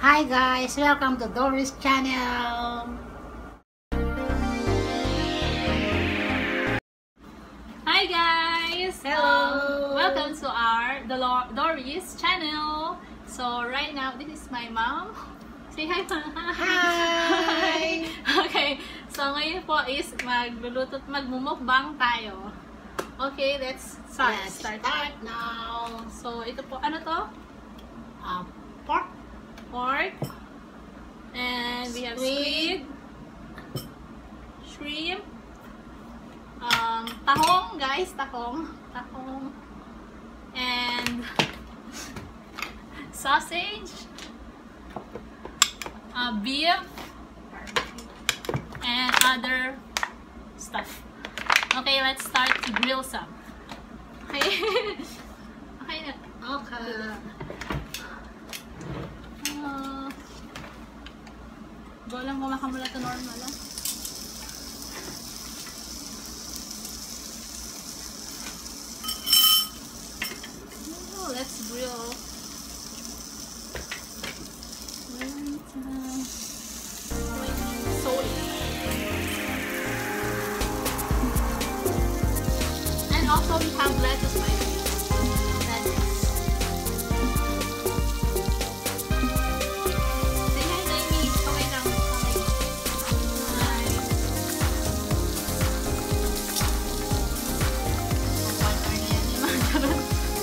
Hi guys, welcome to Doris channel. Hi guys! Hello! Welcome to our Doris channel. So right now, this is my mom. Say hi mom! Hi! Okay, so ngayon po is magluluto at magmumukbang tayo. Okay, let's start. Let's start now. So ito po, ano to? Pork. Pork. And we have squid. Shrimp. Tahong, guys, tahong, and sausage, beef, and other stuff. Okay, let's start to grill some. Okay, okay na. Okay. Golang kumakamula to normal lang. Let's grill. And also we have lettuce, right? Lettuce. Say hi, Naomi. Okay lang. Okay. Hi. One hour na yan yung mga karot.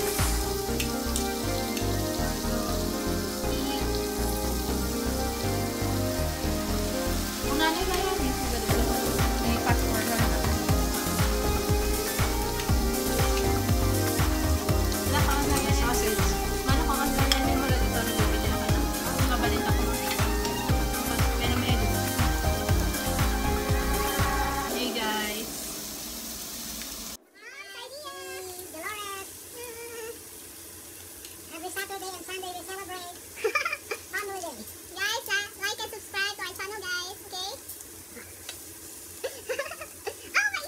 Saturday and Sunday we celebrate Family Day. Guys, like and subscribe to our channel, guys. Okay? Oh my!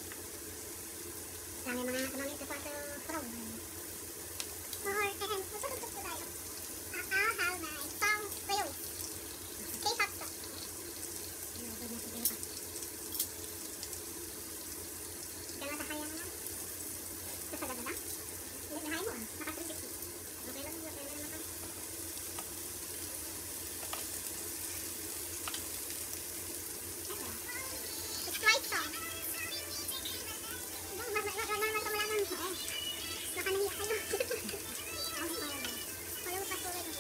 Dami mga kumamit na photo from. Masulutot ko tayo. I'll have my song playlist. K-pop stuff. Diyan na tayo na. Ito sa ganda na? Nahay mo naka 360. Okay lang, okay lang naman. It's quite soft. Normal ka mo lang. Baka nahiya kayo. Follow pa po rin.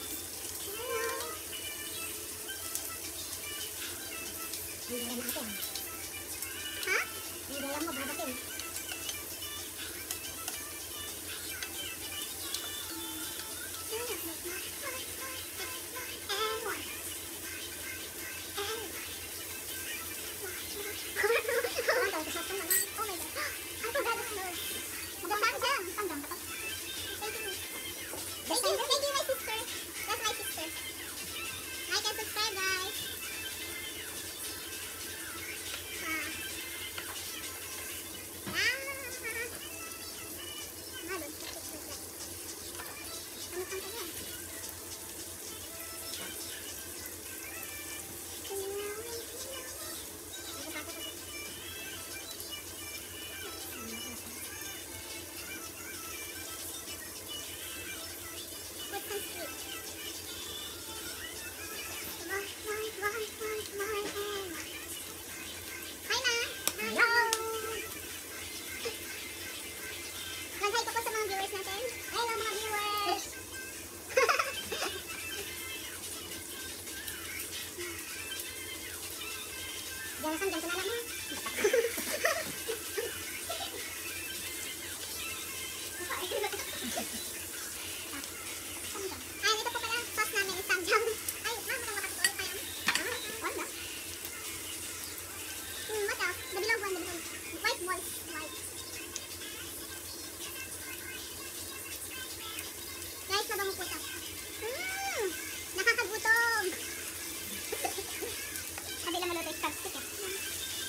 Hindi lang natin. Ha? Hindi lang mo, babatin. Thank you, my sister. That's my sister. Like and subscribe, guys. Jangan jangan lama. Ito po pala sauce namin is samjang. Ay, mama ka makakasuol kayo. Wala. Mata, the below one, the below. White one, white. Guys, mabango po ito. Nakakagutom. Sabi lang maluto is chopstick eh.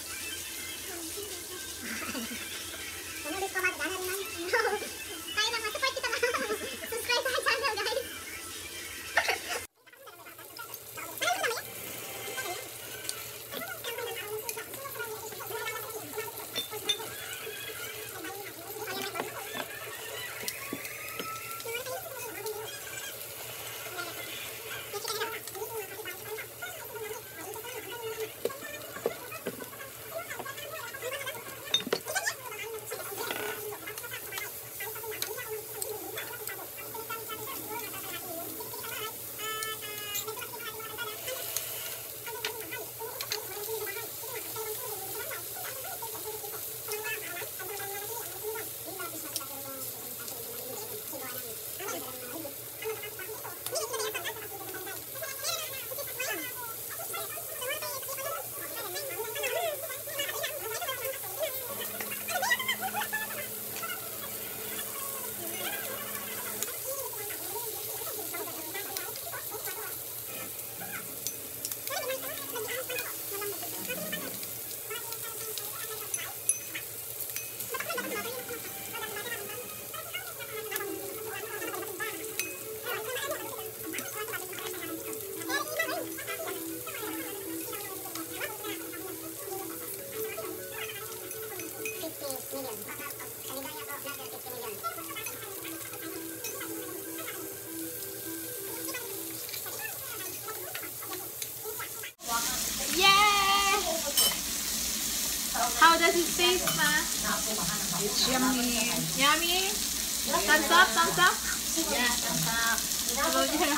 does it taste, ma? It's yummy. Yummy? Thumbs up, thumbs up? Yeah, tangkap. Hello, Jeremy.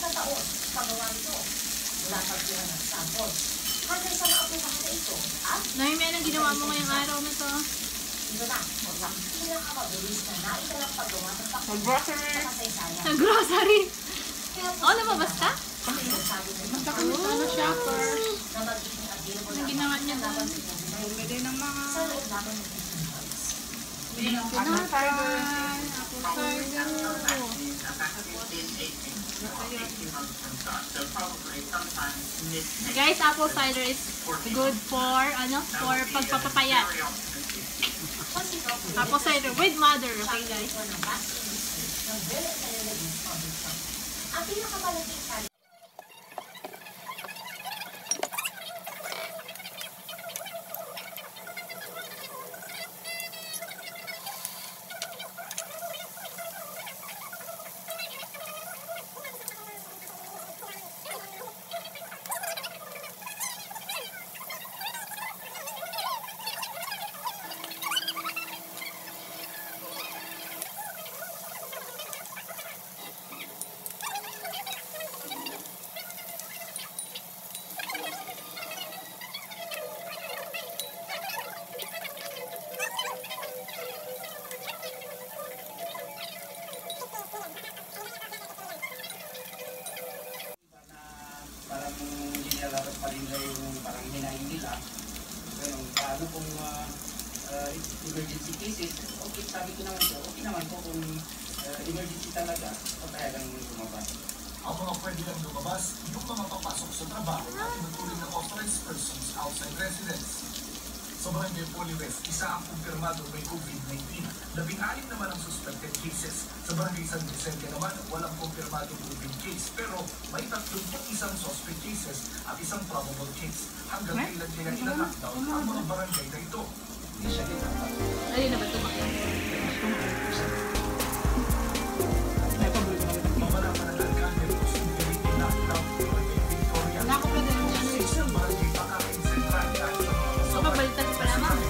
Naimi, anong ginawa mo ngayong araw na to? Grocery. Nag-grocery. Oh, lumabas ka? Basta kami sana shoppers. Anong ginawa niya doon? Bumili ng mga Apple cider. Guys, apple cider is good for, for pagpapapayat. Apple cider with mother, okay guys? Parang hindi nila dapat palingay yung parang hinahin nila. Ganun, paano kung emergency cases, okay, sabi ko naman po, okay naman po kung emergency talaga, o kaya lang lumabas. Ang mga pwede lang lumabas, yung mga papasok sa trabaho at tinutuloy ng authorized persons outside residence. Sa Barangay Poly West, isa ang kumpirmado may COVID-19. 16 naman ang suspected cases. Sa Barangay San Vicente naman, walang kumpirmadong COVID case. Pero may 31 suspect cases at isang probable case. Hanggang kailan kaya ina-lockdown ang mga barangay na ito? Hindi siya dapat. Dali na ba ito? Mawala pa ng alkalde o simpiling lockdown ng Barangay Victoria. Wala ko pa din yung ano Sa Barangay Pakain Central at sa mga So, pabalitan pa naman.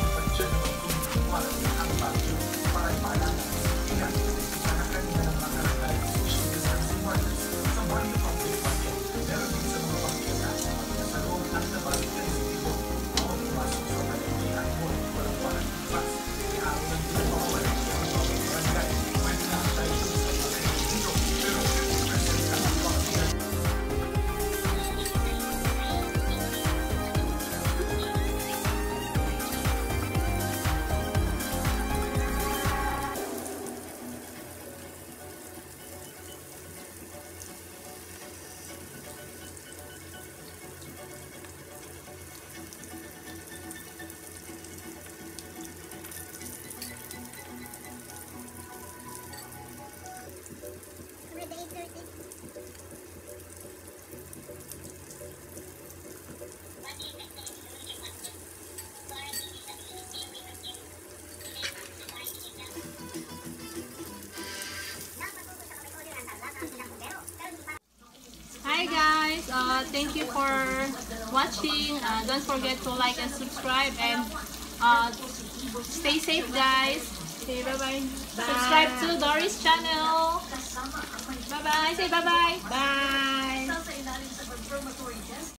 With the 8:30. Hi guys, thank you for watching. Don't forget to like and subscribe, and stay safe guys. Okay, bye-bye. Subscribe to Doris channel. Bye-bye. Say bye-bye. Bye!